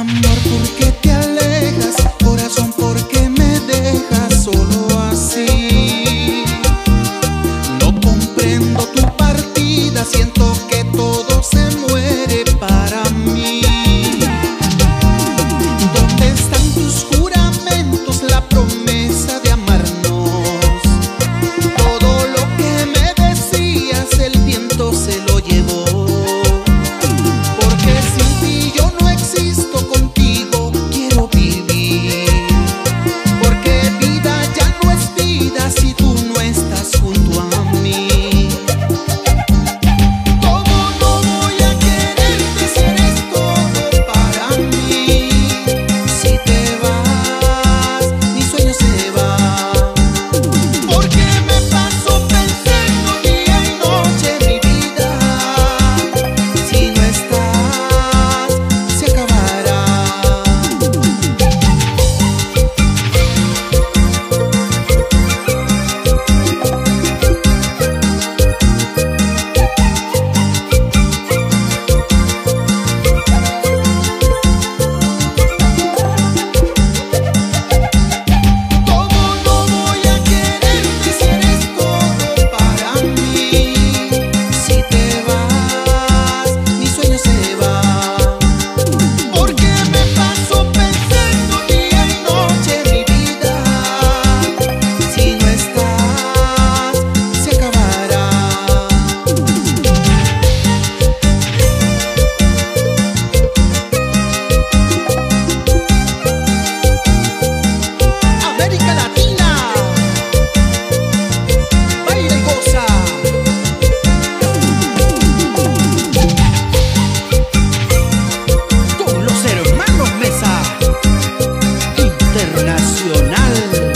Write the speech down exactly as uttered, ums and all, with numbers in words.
Amor, ¿por qué te alejas? Corazón, ¿por qué me dejas solo así? No comprendo tu partida, siento que todo se muere para mí. ¿Dónde están tus juramentos, la promesa de amarnos? Todo lo que me decías el viento se lo llevó. Porque sin ti yo no existo, contigo quiero vivir. Porque vida ya no es vida si tú no estás junto a mí. ¿Cómo no voy a quererte si eres todo para mí? Si te vas, mi sueño se va. Porque me paso pensando día y noche mi vida. Si no estás, se acabará. ¿Cómo no voy a quererte si eres todo para mí? Si te vas, mi sueño se va. Porque me paso pensando día y noche mi vida. Si no estás, se acabará. América Latina, baila y goza. Con los hermanos Mesa Internacional.